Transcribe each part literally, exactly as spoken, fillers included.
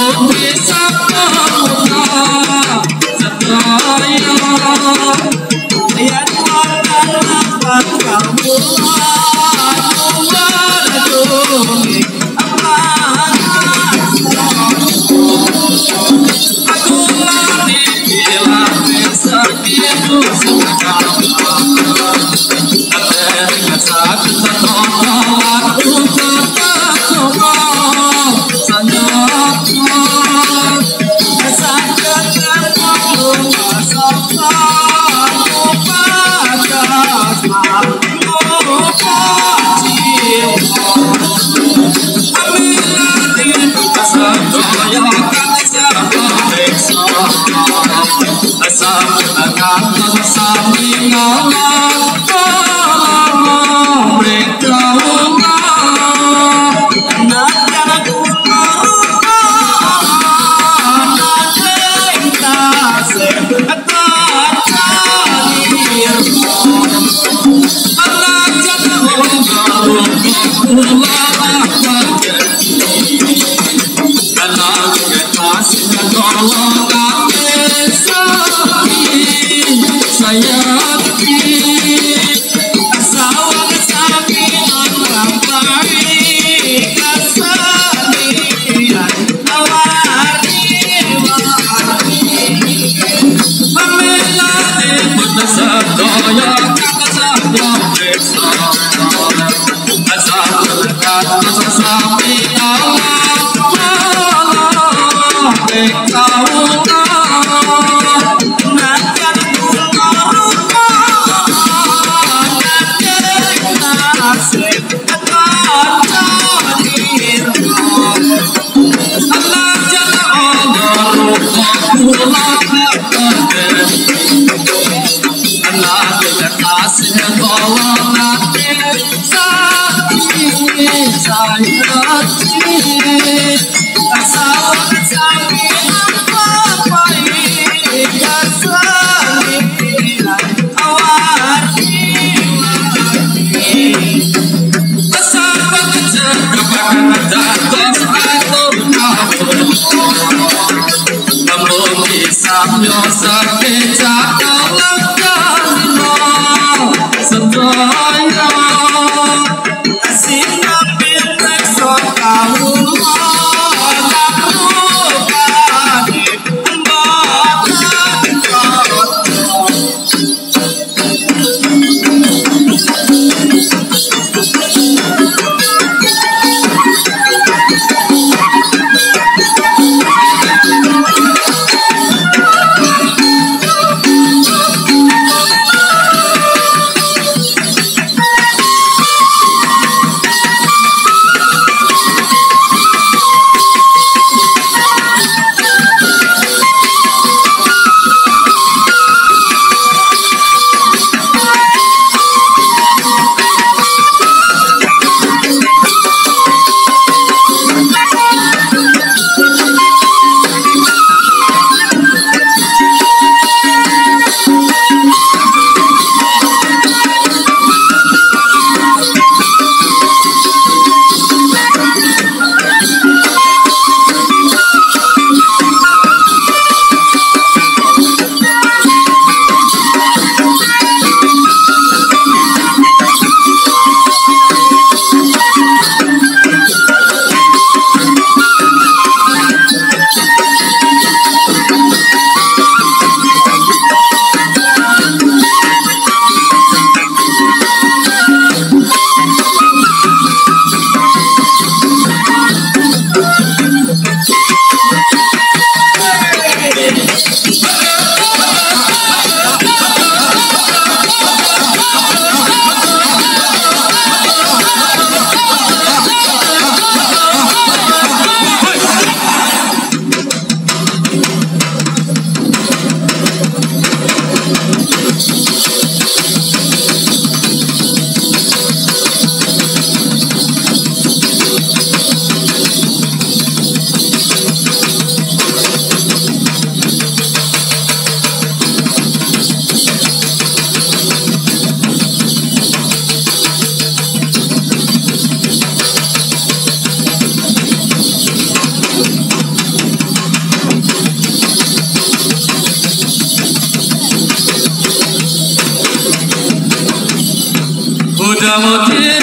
Asing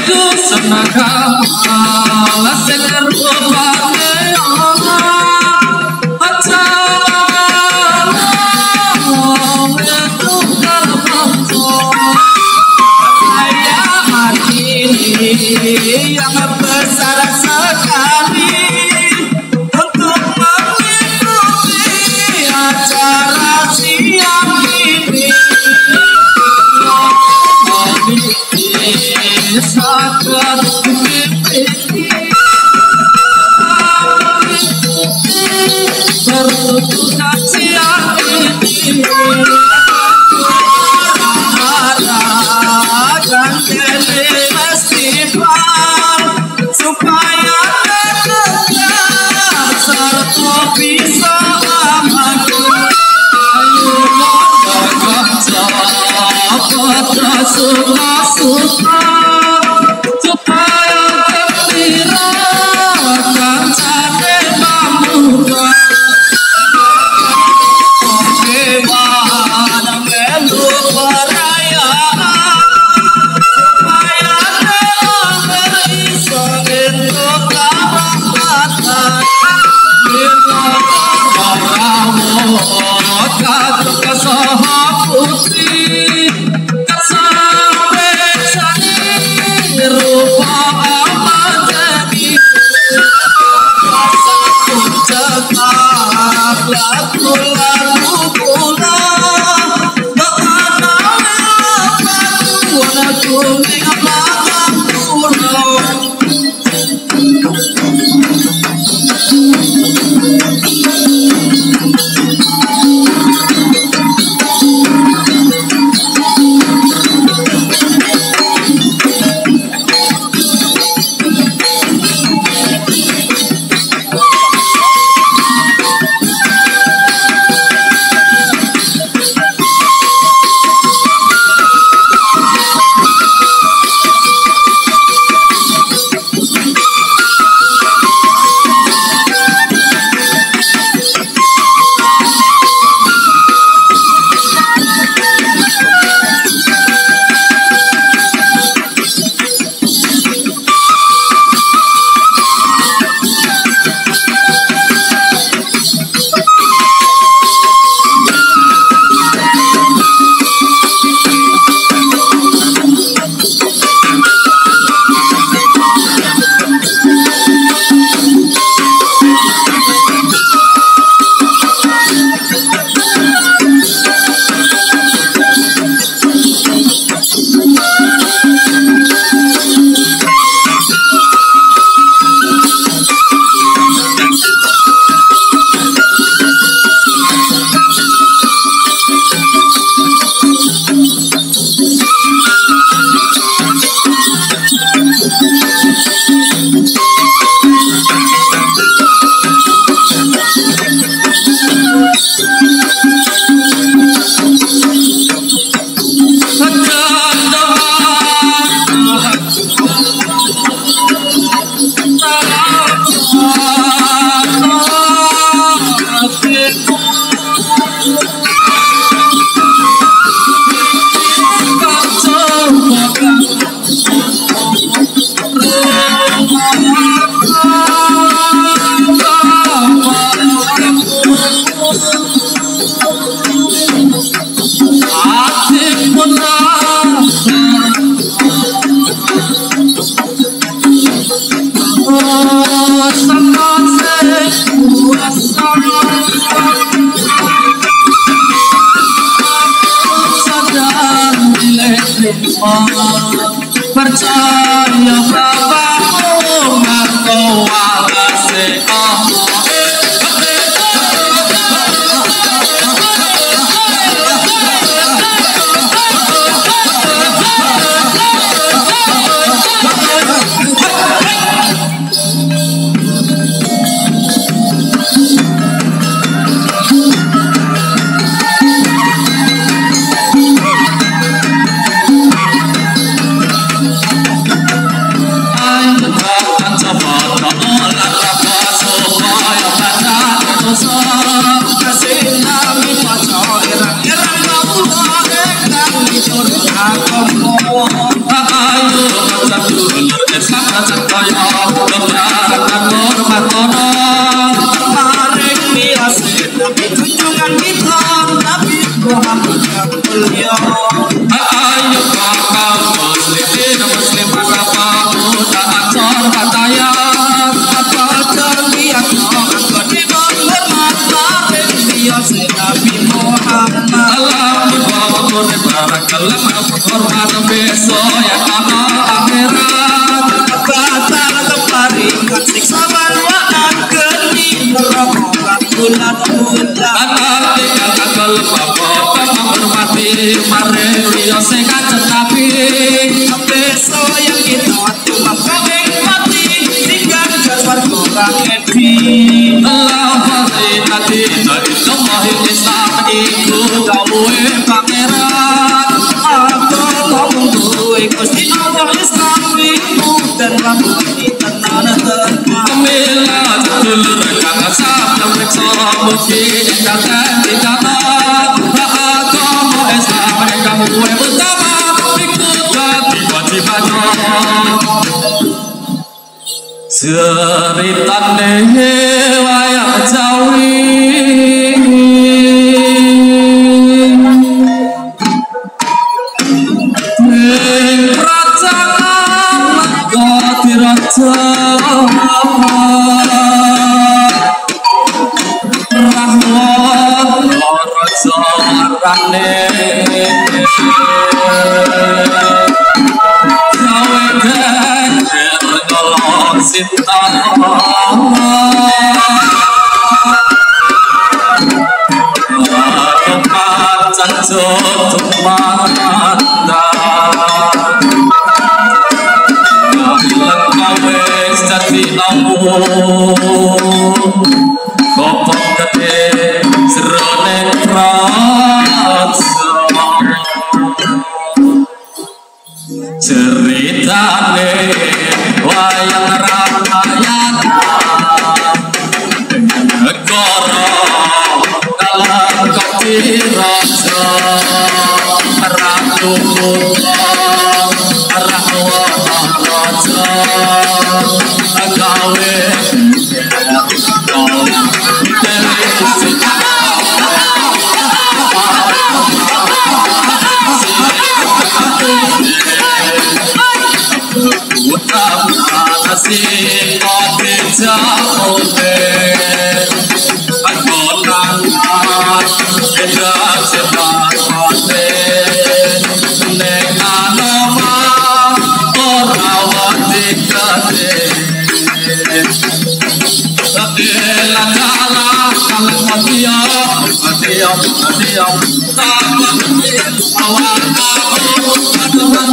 yang besar sekali untuk mengikuti acara siang ini. Sakit berduka siang ini dan festival supaya terdengar serta bisa aman. Ayo baca pada suka-suka supaya gembirakan sate pamuka. Bagaimana melu perayaan supaya telah beriso untuk karahmatan. Bila kamu kagum kesoha putri kesampai sani rupa aman jadi satu cekak lagu lagu pula mengenal warna kuning malam pulau. Percaya bapakmu ngaku walase I'm the siksa banwaan geni neraka bulan-bulan anak tinggal kagel bapak menghormati mare riyo sing kacetapi besok yang kita cuma pengen mati tinggal jasad kurang edi Allah pasti nanti dari semuanya Islam iku dawe pangeran aku ngomong duwe Gusti Allah Islam iku dan ramai tenan tenan kemila dulur kang sabda reksa mugi ingkang dikata agama Islam ingkang duwe utama iku dadi wajibane ceritane wayang Jawi Raja Rahmat Raja Rane Jawa Denger Golong Sinta Tempat Canjot Tumanda Wes jati ampun kopong gede serone rasa ceritane wayang rakyat negara dalam kopi raja ratu agawe Asih kopi jahe Agonan Edak sebat kote Neng anama Orawati kate Sakila kala Kala matiya Matiya Matiya Taman Awal Aku Aduhan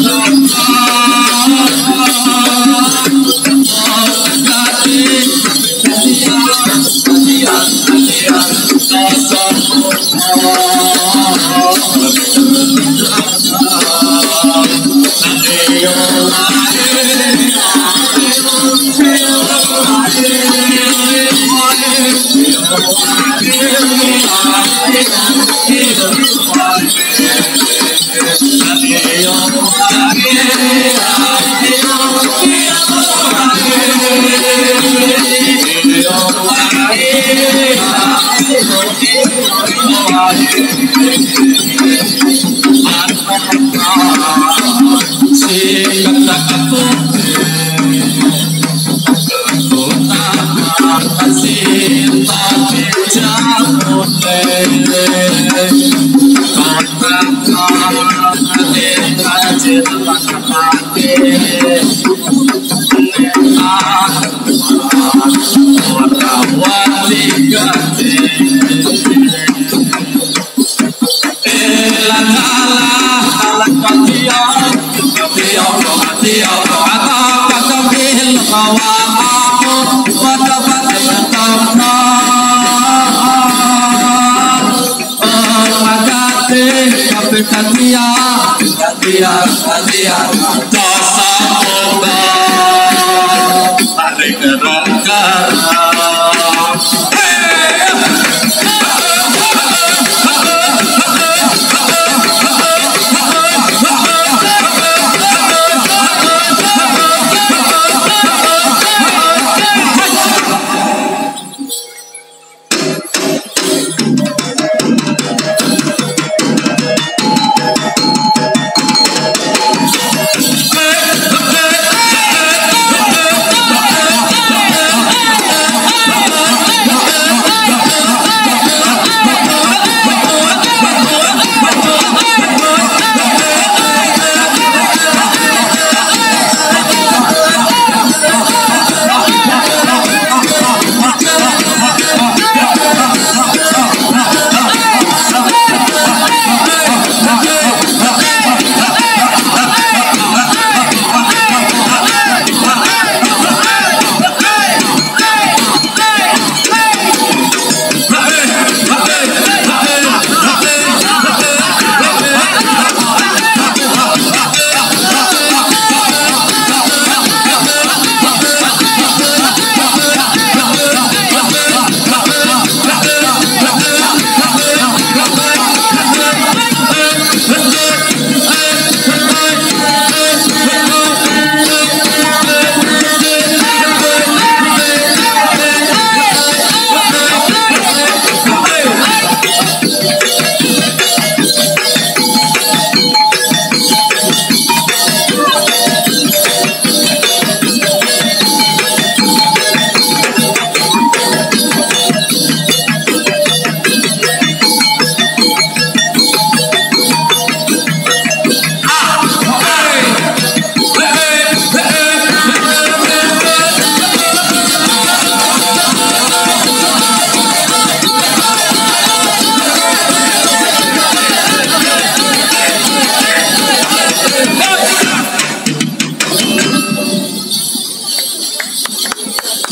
Katia, Katia, Katia, dosa muda, tarik rongkar.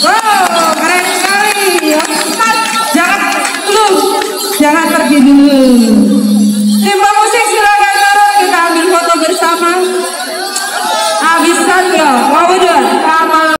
Wow, keren sekali. Mat, jangan dulu, jangan pergi dulu. Tim musik silakan turun, kita ambil foto bersama. Abis Sandra, wow udah.